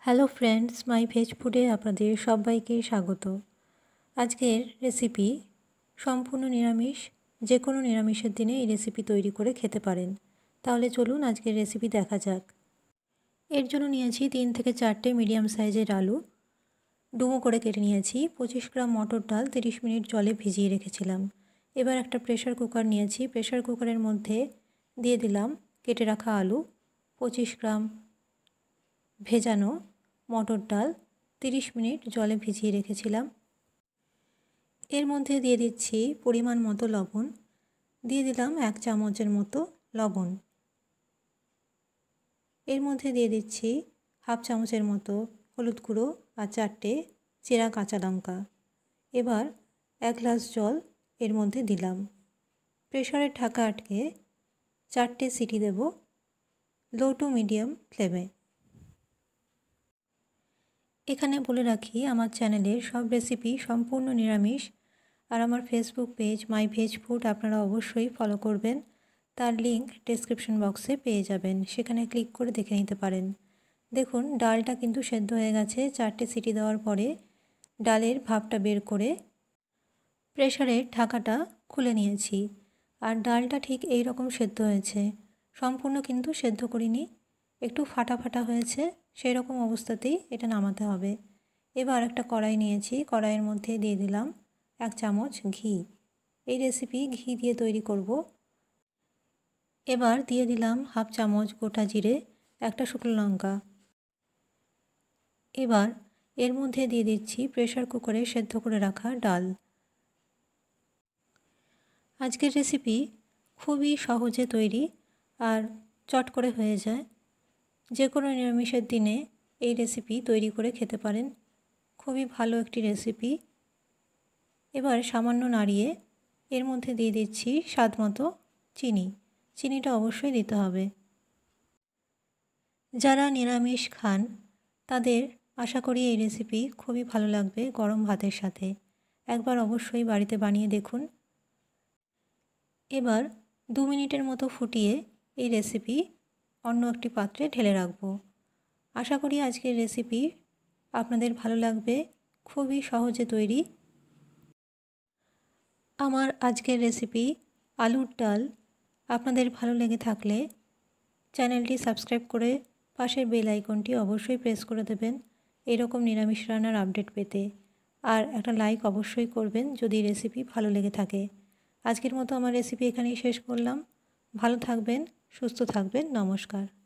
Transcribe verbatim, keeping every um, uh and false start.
Hello friends, মাই veg ফুডে আপনাদের সবাইকে স্বাগত। আজকের রেসিপি সম্পূর্ণ নিরামিষ। যে কোনো নিরামিষের দিনে এই রেসিপি তৈরি করে খেতে পারেন। তাহলে চলুন আজকের রেসিপি দেখা যাক। এর জন্য নিয়েছি তিন থেকে চারটে মিডিয়াম সাইজের আলু, ডুমো করে কেটে নিয়েছি। পঁচিশ গ্রাম মটর ডাল তিরিশ মিনিট জলে ভিজিয়ে রেখেছিলাম। এবার একটা প্রেশার কুকার নিয়েছি। প্রেশার কুকারের মধ্যে দিয়ে দিলাম কেটে রাখা আলু, পঁচিশ গ্রাম ভেজানো মটর ডাল তিরিশ মিনিট জলে ভিজিয়ে রেখেছিলাম। এর মধ্যে দিয়ে দিচ্ছি পরিমাণ মতো লবণ, দিয়ে দিলাম এক চামচের মতো লবণ। এর মধ্যে দিয়ে দিচ্ছি হাফ চামচের মতো হলুদ গুঁড়ো আর চারটে চেরা কাঁচা লঙ্কা। এবার এক গ্লাস জল এর মধ্যে দিলাম। প্রেশারের ঢাকা আটকে চারটে সিটি দেব লো টু মিডিয়াম ফ্লেমে। এখানে বলে রাখি, আমার চ্যানেলের সব রেসিপি সম্পূর্ণ নিরামিষ। আর আমার Facebook page my veg food আপনারা অবশ্যই ফলো করবেন। তার লিংক ডেসক্রিপশন বক্সে পেয়ে যাবেন, সেখানে ক্লিক করে দেখে নিতে পারেন। দেখুন ডালটা কিন্তু সেদ্ধ হয়ে গেছে। চারটে সিটি দেওয়ার পরে ডালের ভাপটা বের করে প্রেশারের ঢাকাটা খুলে নিয়েছি। আর ডালটা ঠিক এই রকম সেদ্ধ হয়েছে, সম্পূর্ণ কিন্তু সেদ্ধ করিনি, একটু ফাটা ফাটা হয়েছে। সেই রকম অবস্থাতেই এটা নামাতে হবে। এবার একটা কড়াই নিয়েছি, কড়াইয়ের মধ্যে দিয়ে দিলাম এক চামচ ঘি। এই রেসিপি ঘি দিয়ে তৈরি করব। এবার দিয়ে দিলাম হাফ চামচ গোটা জিরে, একটা শুকনো লঙ্কা। এবার এর মধ্যে দিয়ে দিচ্ছি প্রেশার কুকারে সেদ্ধ করে রাখা ডাল। আজকের রেসিপি খুবই সহজে তৈরি আর চট করে হয়ে যায়। যে কোনো নিরামিষের দিনে এই রেসিপি তৈরি করে খেতে পারেন, খুবই ভালো একটি রেসিপি। এবার সামান্য নাড়িয়ে এর মধ্যে দিয়ে দিচ্ছি স্বাদ মতো চিনি। চিনিটা অবশ্যই দিতে হবে। যারা নিরামিষ খান তাদের আশা করি এই রেসিপি খুবই ভালো লাগবে গরম ভাতের সাথে। একবার অবশ্যই বাড়িতে বানিয়ে দেখুন। এবার দু মিনিটের মতো ফুটিয়ে এই রেসিপি অন্য একটি পাত্রে ঢেলে রাখবো। আশা করি আজকের রেসিপি আপনাদের ভালো লাগবে, খুবই সহজে তৈরি। আমার আজকের রেসিপি আলুর ডাল আপনাদের ভালো লেগে থাকলে চ্যানেলটি সাবস্ক্রাইব করে পাশের বেল আইকনটি অবশ্যই প্রেস করে দেবেন এরকম নিরামিষ রান্নার আপডেট পেতে। আর একটা লাইক অবশ্যই করবেন যদি রেসিপি ভালো লেগে থাকে। আজকের মতো আমার রেসিপি এখানেই শেষ করলাম। ভালো থাকবেন, সুস্থ থাকবেন। নমস্কার।